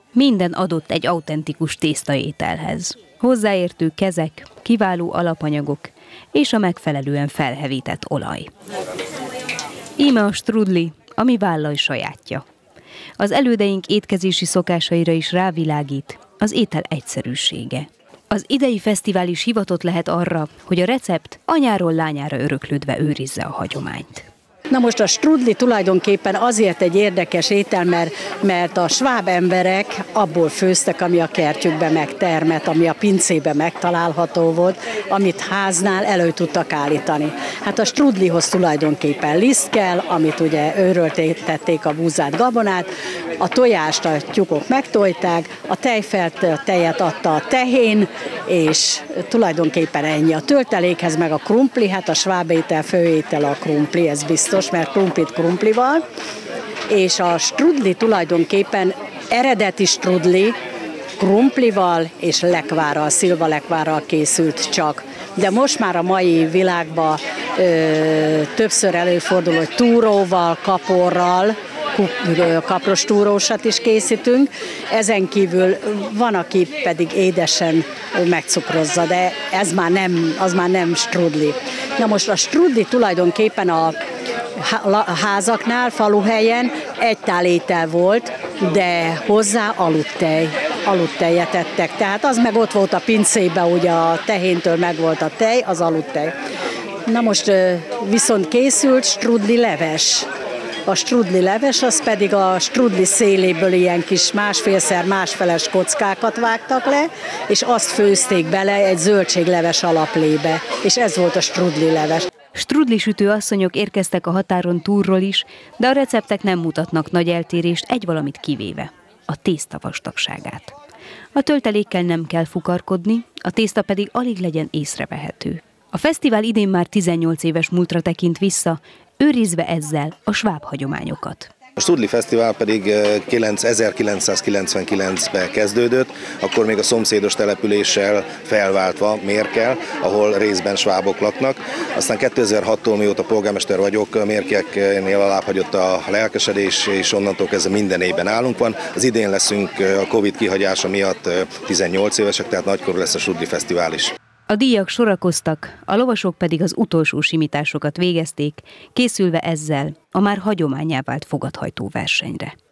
Minden adott egy autentikus tésztaételhez. Hozzáértő kezek, kiváló alapanyagok és a megfelelően felhevített olaj. Íme a strudli, ami Vállai sajátja. Az elődeink étkezési szokásaira is rávilágít az étel egyszerűsége. Az idei fesztivál is hivatott lehet arra, hogy a recept anyáról lányára öröklődve őrizze a hagyományt. Na most a strudli tulajdonképpen azért egy érdekes étel, mert a sváb emberek abból főztek, ami a kertjükben megtermett, ami a pincében megtalálható volt, amit háznál elő tudtak állítani. Hát a strudlihoz tulajdonképpen liszt kell, amit ugye őről tették a búzát, gabonát, a tojást a tyúkok megtojták, a tejet adta a tehén, és tulajdonképpen ennyi. A töltelékhez meg a krumpli, hát a sváb étel, főétel a krumpli, ez biztos, mert krumplit krumplival, és a strudli tulajdonképpen eredeti strudli krumplival és lekvárral, szilvalekvárral készült csak. De most már a mai világban többször előfordul, hogy túróval, kaporral, kapros túrósat is készítünk. Ezen kívül van, aki pedig édesen megcukrozza, de az már nem strudli. Na most a strudli tulajdonképpen a házaknál, faluhelyen egy tál étel volt, de hozzá aludtejet tettek. Tehát az meg ott volt a pincében, ugye a tehéntől meg volt a tej, az aludtej. Na most viszont készült strudli leves. A strudli leves, az pedig a strudli széléből ilyen kis másfeles kockákat vágtak le, és azt főzték bele egy zöldségleves alaplébe, és ez volt a strudli leves. Strudlisütő asszonyok érkeztek a határon túlról is, de a receptek nem mutatnak nagy eltérést, egy valamit kivéve, a tészta vastagságát. A töltelékkel nem kell fukarkodni, a tészta pedig alig legyen észrevehető. A fesztivál idén már 18 éves múltra tekint vissza, őrizve ezzel a sváb hagyományokat. A Strudli Fesztivál pedig 1999-ben kezdődött, akkor még a szomszédos településsel felváltva, Mérkel, ahol részben svábok laknak. Aztán 2006-tól, mióta polgármester vagyok, Mérkeknél alábbhagyott a lelkesedés, és onnantól kezdve minden évben állunk van. Az idén leszünk a Covid kihagyása miatt 18 évesek, tehát nagykorú lesz a Strudli Fesztivál is. A díjak sorakoztak, a lovasok pedig az utolsó simításokat végezték, készülve ezzel a már hagyománnyá vált fogathajtó versenyre.